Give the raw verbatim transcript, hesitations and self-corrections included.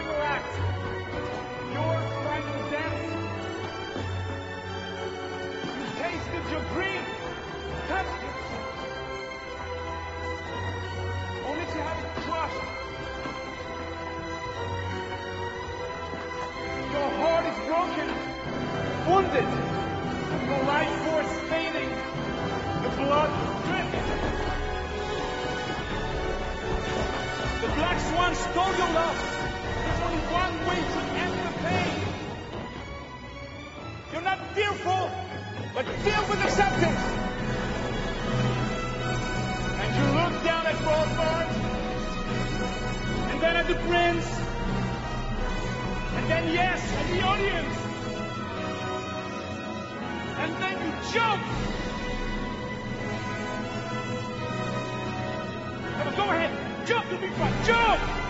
final act, your final dance. You tasted your dream, touched it, only to have it crushed. Your heart is broken, wounded, the life force fading, the blood dripping. The Black Swan stole your love. There's only one way to end the pain. You're not fearful, but filled with acceptance. And you look down at Rothbard, and then at the prince, and then yes, at the audience. And then you jump. Come on, go ahead. Jump to be fun. Jump!